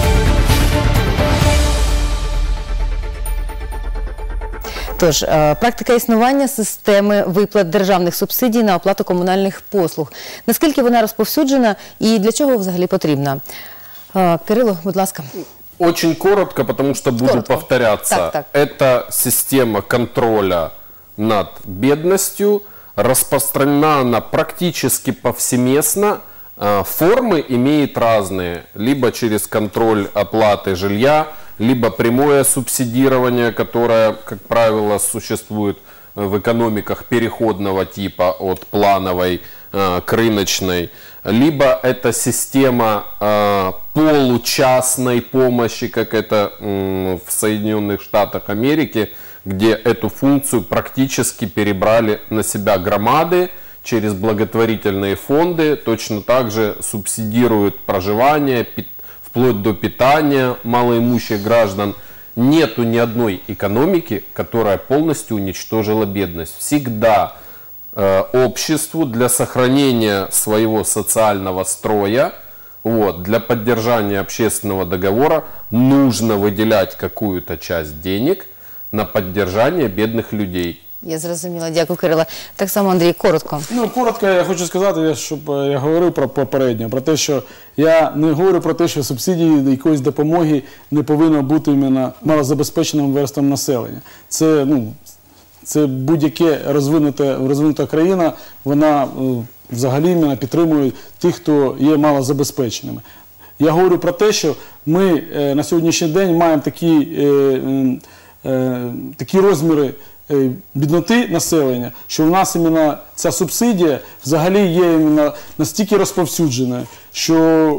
Тож, практика існування системи виплат державних субсидій на оплату комунальних послуг. Наскільки вона розповсюджена і для чого взагалі потрібна? Кирило, будь ласка. Очень коротко, потому что буду коротко. повторяться. Так, так. Это система контроля над бедностью, распространена она практически повсеместно. Формы имеет разные, либо через контроль оплаты жилья, либо прямое субсидирование, которое, как правило, существует в экономиках переходного типа от плановой э, к рыночной, либо это система э, получастной помощи, как это э, в Соединенных Штатах Америки, где эту функцию практически перебрали на себя громады через благотворительные фонды, точно так же субсидируют проживание, питание, вплоть до питания малоимущих граждан. Нету ни одной экономики, которая полностью уничтожила бедность. Всегда э, обществу для сохранения своего социального строя, вот, для поддержания общественного договора нужно выделять какую-то часть денег на поддержание бедных людей. Я зрозуміла. Дякую, Кирило. Так само, Андрій, коротко. Ну, коротко я хочу сказати, щоб я говорив про попередньо, про те, що я не говорю про те, що субсидії якоїсь допомоги не повинно бути іменно малозабезпеченим верствам населення. Це, ну, це будь-яке розвинута, розвинута країна, вона взагалі іменно підтримує тих, хто є малозабезпеченими. Я говорю про те, що ми на сьогоднішній день маємо такі, е, е, такі розміри бідноти населення, що в нас іменно ця субсидія взагалі є іменно настільки розповсюдженою, що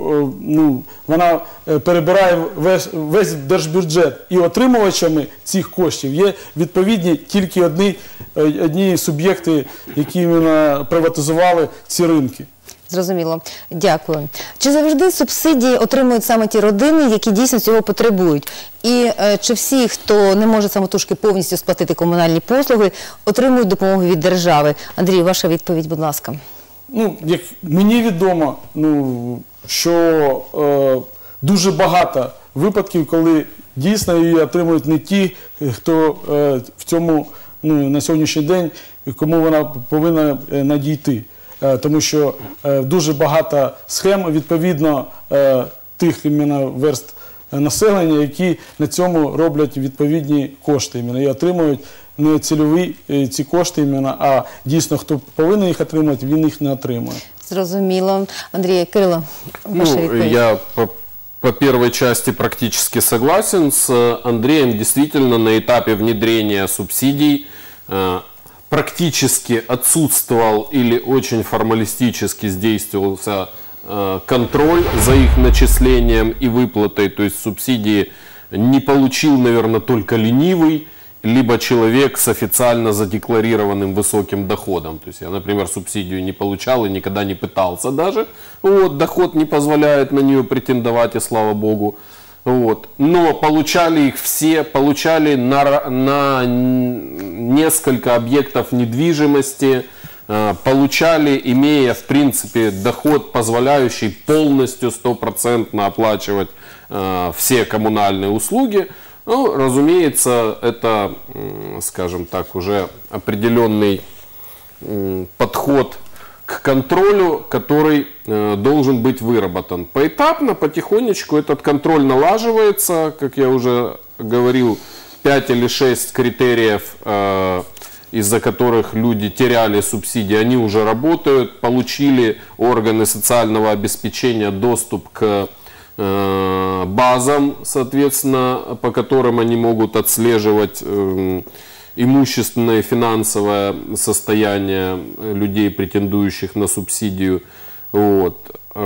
ну, вона перебирає весь, весь держбюджет, і отримувачами цих коштів є відповідні тільки одні, одні суб'єкти, які іменно приватизували ці ринки. Зрозуміло. Дякую. Чи завжди субсидії отримують саме ті родини, які дійсно цього потребують? І е, чи всі, хто не може самотужки повністю сплатити комунальні послуги, отримують допомогу від держави? Андрій, ваша відповідь, будь ласка. Ну, як мені відомо, ну, що е, дуже багато випадків, коли дійсно її отримують не ті, хто е, в цьому, ну, на сьогоднішній день, кому вона повинна надійти. Тому що е, дуже багато схем, відповідно, е, тих іменно верст населення, які на цьому роблять відповідні кошти іменно, і отримують не цільові е, ці кошти іменно, а дійсно, хто повинен їх отримати, він їх не отримує. Зрозуміло. Андрій, Кирило, ваша відповідь. Ну, я по, по первой части практически согласен с Андреем. Действительно, на этапе внедрения субсидий э, практически отсутствовал или очень формалистически действовался э, контроль за их начислением и выплатой, то есть субсидии не получил, наверное, только ленивый, либо человек с официально задекларированным высоким доходом. То есть я, например, субсидию не получал и никогда не пытался даже. Вот, доход не позволяет на нее претендовать, и слава богу. Вот. Но получали их все, получали на, на несколько объектов недвижимости, э, получали, имея в принципе доход, позволяющий полностью стопроцентно оплачивать э, все коммунальные услуги. Ну, разумеется, это, скажем так, уже определенный подход к контролю, который э, должен быть выработан. Поэтапно, потихонечку этот контроль налаживается, как я уже говорил, пять или шесть критериев, э, из-за которых люди теряли субсидии, они уже работают, получили органы социального обеспечения доступ к э, базам, соответственно, по которым они могут отслеживать э, имущественное и финансовое состояние людей, претендующих на субсидию. Вот.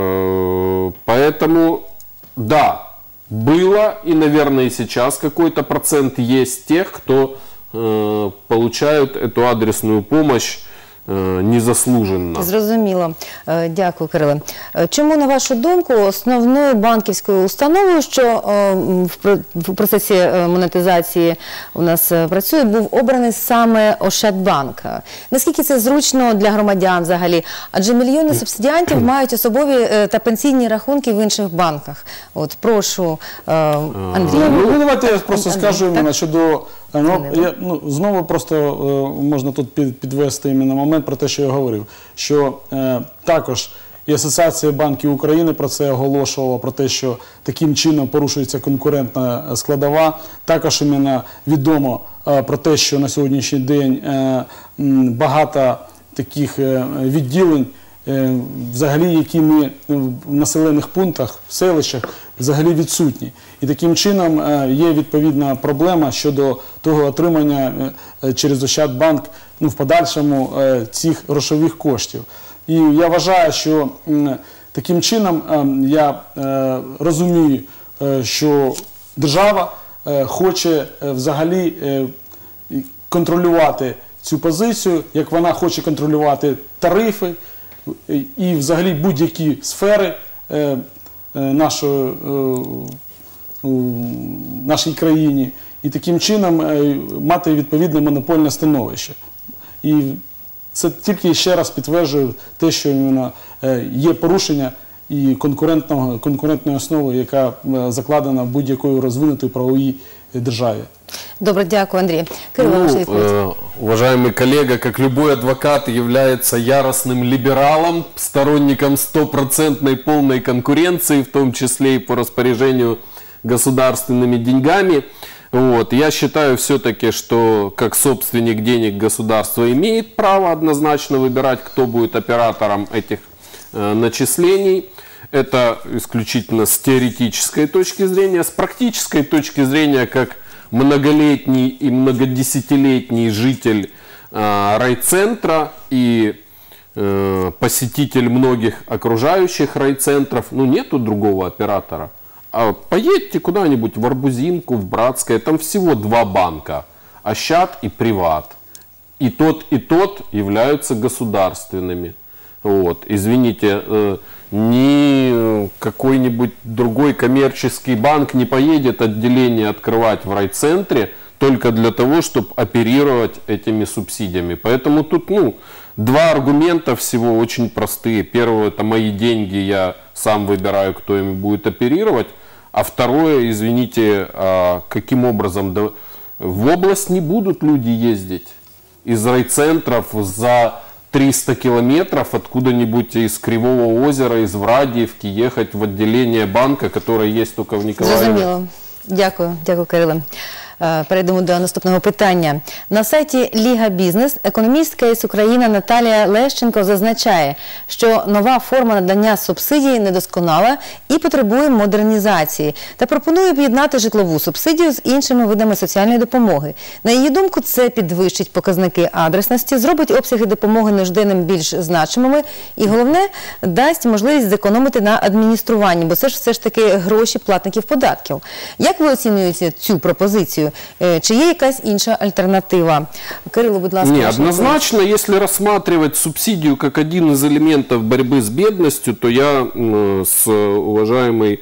Поэтому, да, было и, наверное, и сейчас какой-то процент есть тех, кто э, получают эту адресную помощь е, незаслуженно. Зрозуміло. Е, Дякую, Кириле. Е, Чому, на вашу думку, основною банківською установою, що е, в про- в процесі е, монетизації у нас е, працює, був обраний саме Ощадбанк? Е, Наскільки це зручно для громадян взагалі? Адже мільйони субсидіантів мають особові е, та пенсійні рахунки в інших банках. От, прошу, е, Андрій. Ну, ну, давайте я просто Андрій, скажу так? іменно щодо, ну, Данило. я, ну, знову просто е, можна тут під, підвести іменно момент про те, що я говорив, що е, також і Асоціація банків України про це оголошувала, про те, що таким чином порушується конкурентна складова. Також іменно відомо е, про те, що на сьогоднішній день е, м, багато таких е, відділень, е, взагалі, які ми в населених пунктах, в селищах, взагалі відсутні. І таким чином е, є відповідна проблема щодо того отримання е, через Ощадбанк, ну, в подальшому е, цих грошових коштів. І я вважаю, що м, таким чином е, я е, розумію, е, що держава е, хоче е, взагалі е, і контролювати цю позицію, як вона хоче контролювати тарифи е, і взагалі будь-які сфери е, е, нашої, е, у нашій країні, і таким чином е, мати відповідне монопольне становище. І це тільки ще раз підтверджує те, що іменно, е, є порушення і конкурентного, конкурентної основи, яка е, закладена в будь-якої розвинутої правовій державі. Добре, дякую, Андрій. Кирило, ваша Ну, відповідь. э, уважаемый коллега, как любой адвокат, является яростным либералом, сторонником стопроцентной полной конкуренции, в том числе и по распоряжению государственными деньгами. Вот. Я считаю все-таки, что как собственник денег государство имеет право однозначно выбирать, кто будет оператором этих э, начислений. Это исключительно с теоретической точки зрения. С практической точки зрения, как многолетний и многодесятилетний житель э, райцентра и э, посетитель многих окружающих райцентров, ну, нету другого оператора. А поедьте куда-нибудь в Арбузинку, в Братское, там всего два банка, Ощад и Приват. И тот, и тот являются государственными. Вот. Извините, э, ни какой-нибудь другой коммерческий банк не поедет отделение открывать в райцентре только для того, чтобы оперировать этими субсидиями. Поэтому тут, ну, два аргумента всего очень простые. Первое, это мои деньги, я сам выбираю, кто ими будет оперировать. А второе, извините, а каким образом? Да, в область не будут люди ездить из райцентров за триста километров откуда-нибудь из Кривого озера, из Врадиевки ехать в отделение банка, которое есть только в Николаеве. Зрозуміло. Дякую, дякую, Кириле. Е, Перейдемо до наступного питання. На сайті Ліга Бізнес економістка із України Наталія Лещенко зазначає, що нова форма надання субсидій недосконала і потребує модернізації та пропонує об'єднати житлову субсидію з іншими видами соціальної допомоги. На її думку, це підвищить показники адресності, зробить обсяги допомоги нужденним більш значимими і, головне, дасть можливість зекономити на адмініструванні, бо це ж все ж таки гроші платників податків. Як ви оцінюєте цю пропозицію? Е, Чи є якась інша альтернатива? Кирило, будь ласка. Не, ваш однозначно, если рассматривать субсидию как один из элементов борьбы с бедностью, то я м, с уважаемой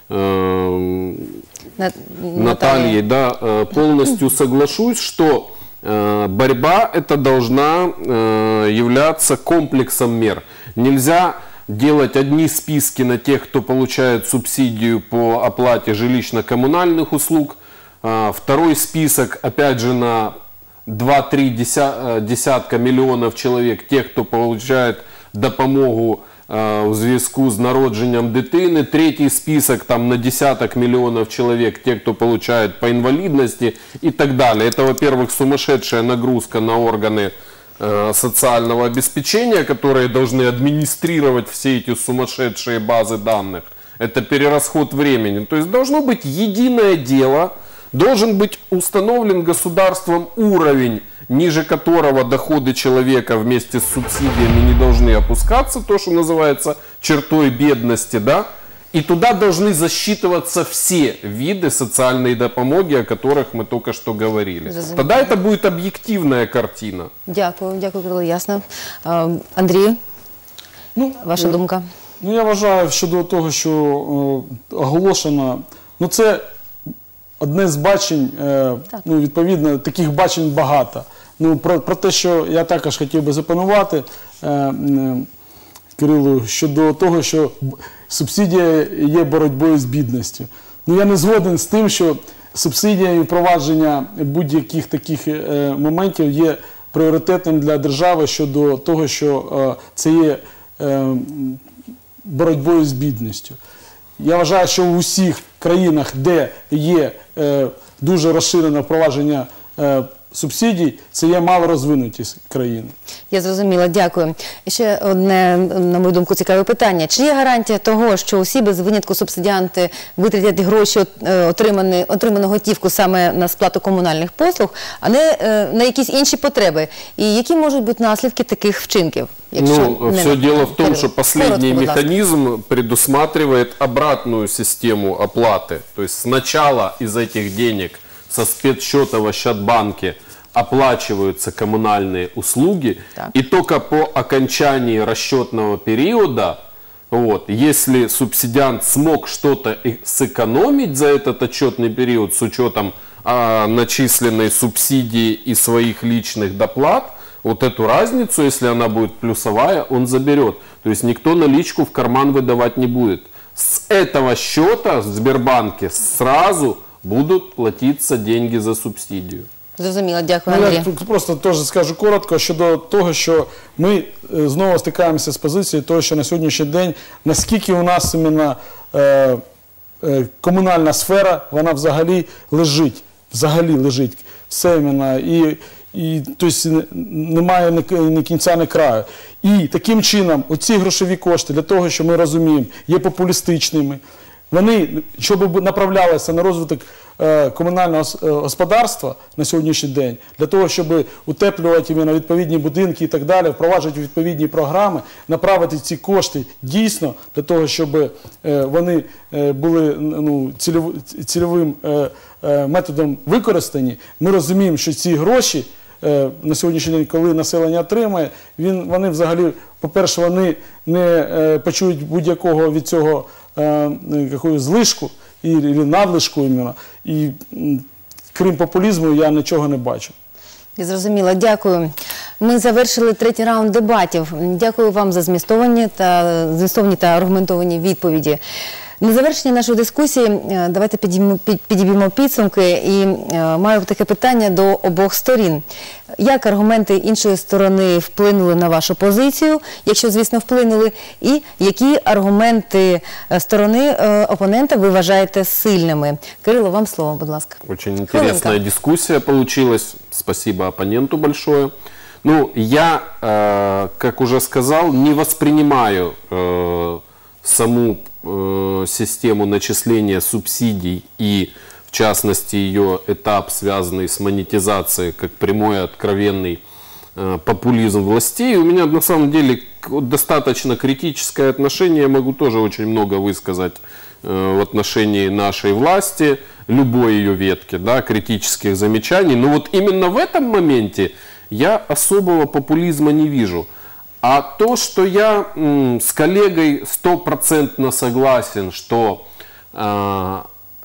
э, На- Натальей, да, э, полностью соглашусь, что э, борьба это должна э, являться комплексом мер. Нельзя делать одни списки на тех, кто получает субсидию по оплате жилищно-коммунальных услуг, а второй список, опять же, на два-три деся- десятка миллионов человек, тех, кто получает допомогу э, в зв'язку з народженням дитини, третий список там на десяток миллионов человек, те, кто получает по инвалидности и так далее. Это, во-первых, сумасшедшая нагрузка на органы э, социального обеспечения, которые должны администрировать все эти сумасшедшие базы данных. Это перерасход времени. То есть должно быть единое дело, должен быть установлен государством уровень, ниже которого доходы человека вместе с субсидиями не должны опускаться, то, что называется чертой бедности, да, и туда должны засчитываться все виды социальной допомоги, о которых мы только что говорили. Разумеется. Тогда это будет объективная картина. Дякую, дякую, Кирило, ясно. Е, Андрій, Ну, ваша е, думка? Ну, я вважаю, щодо того, що е, оголошено, ну це одне з бачень, е, Так. ну, відповідно, таких бачень багато. Ну, про, про те, що я також хотів би запанувати е, е, Кирилу, щодо того, що б- субсидія є боротьбою з бідністю. Ну, я не згоден з тим, що субсидія і впровадження будь-яких таких е, моментів є пріоритетним для держави щодо того, що е, це є е, боротьбою з бідністю. Я вважаю, що в усіх країнах, де є е, дуже розширене впровадження е, субсидій, це є малорозвинуті країни. Я зрозуміла, дякую. І ще одне, на мою думку, цікаве питання. Чи є гарантія того, що усі без винятку субсидіанти витратять гроші, е, отримані, отриману готівку саме на сплату комунальних послуг, а не е, на якісь інші потреби? І які можуть бути наслідки таких вчинків? Ну, не все на- дело в том, Кирило, что последний коротко, будь ласка. механизм предусматривает обратную систему оплаты. То есть сначала из этих денег со спецсчета в Ощадбанке оплачиваются коммунальные услуги, Так. и только по окончании расчетного периода, вот, если субсидиант смог что-то и сэкономить за этот отчетный период с учетом а, начисленной субсидии и своих личных доплат, вот эту разницу, если она будет плюсовая, он заберет. То есть никто наличку в карман выдавать не будет. С этого счета в Сбербанке сразу будут платиться деньги за субсидию. Зрозуміла, дякую, Ну, я Андрій. тут просто теж скажу коротко щодо того, що ми е, знову стикаємося з позицією того, що на сьогоднішній день, наскільки у нас іменно е, е, комунальна сфера, вона взагалі лежить, взагалі лежить, все іменно, і, і тобто, не- немає ні, ні кінця, ні краю. І таким чином, оці грошові кошти, для того, що ми розуміємо, є популістичними, вони, щоб направлялися на розвиток е, комунального е, господарства на сьогоднішній день, для того, щоб утеплювати іменно відповідні будинки і так далі, впроваджувати відповідні програми, направити ці кошти дійсно для того, щоб е, вони е, були ну, цільов, цільовим е, е, методом використані. Ми розуміємо, що ці гроші е, на сьогоднішній день, коли населення отримає, він, вони взагалі, по-перше, вони не е, почують будь-якого від цього е, якогось злишку і, і надлишку іменно. І м, крім популізму я нічого не бачу. Я зрозуміла, дякую. Ми завершили третій раунд дебатів. Дякую вам за змістовані та, змістовні та аргументовані відповіді. На завершення нашої дискусії е, давайте підіймо- під- підіб'ємо підсумки і е, маю таке питання до обох сторін. Як аргументи іншої сторони вплинули на вашу позицію, якщо, звісно, вплинули, і які аргументи е, сторони е, опонента ви вважаєте сильними? Кирило, вам слово, будь ласка. Очень интересная Хвилинка. дискуссия получилась. Спасибо оппоненту большое. Ну, я, э, как уже сказал, не воспринимаю э, саму э, систему начисления субсидий и, в частности, ее этап, связанный с монетизацией, как прямой откровенный э, популизм властей. У меня на самом деле к- вот достаточно критическое отношение, я могу тоже очень много высказать э, в отношении нашей власти, любой ее ветки, да, критических замечаний. Но вот именно в этом моменте я особого популизма не вижу. А то, что я м, с коллегой стопроцентно согласен, что э,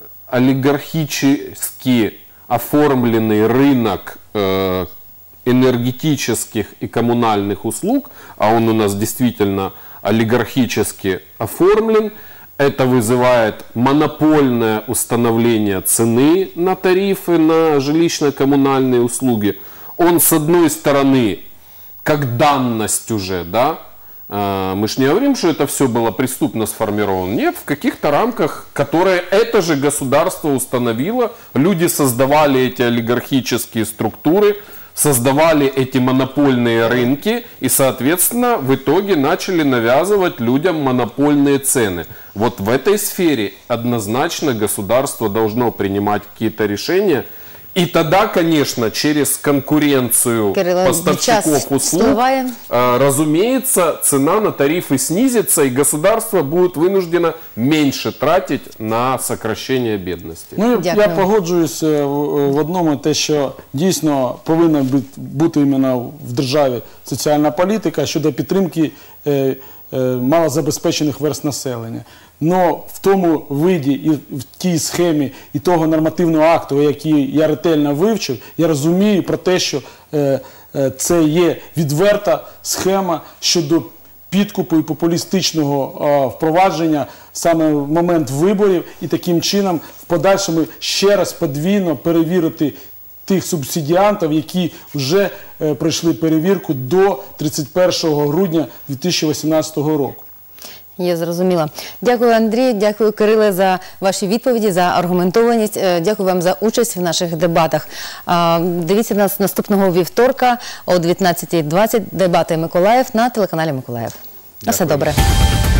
олигархически оформленный рынок э, энергетических и коммунальных услуг, а он у нас действительно олигархически оформлен, это вызывает монопольное установление цены на тарифы на жилищно-коммунальные услуги. Он, с одной стороны, как данность уже, да, э, мы же не говорим, что это все было преступно сформировано. Нет, в каких-то рамках, которые это же государство установило, люди создавали эти олигархические структуры, создавали эти монопольные рынки и, соответственно, в итоге начали навязывать людям монопольные цены. Вот в этой сфере однозначно государство должно принимать какие-то решения. И тогда, конечно, через конкуренцию Кирило, поставщиков час услуг, впливає. э, разумеется, цена на тарифы снизится, и государство будет вынуждено меньше тратить на сокращение бедности. Ну, я Дякую. погоджуюсь е, в в одному, те, що дійсно повинна бу- бути іменно в державі соціальна політика щодо підтримки е, е, малозабезпечених верст населення. Но в тому виді і в тій схемі і того нормативного акту, який я ретельно вивчив, я розумію про те, що е, е, це є відверта схема щодо підкупу і популістичного а, впровадження саме в момент виборів, і таким чином в подальшому ще раз подвійно перевірити тих субсидіантів, які вже е, пройшли перевірку до тридцять першого грудня дві тисячі вісімнадцятого року. Я зрозуміла. Дякую, Андрій, дякую, Кириле, за ваші відповіді, за аргументованість. Е, Дякую вам за участь в наших дебатах. А, Дивіться нас наступного вівторка о дев'ятнадцятій двадцять. Дебати Миколаїв на телеканалі Миколаїв. На все Дякую. добре.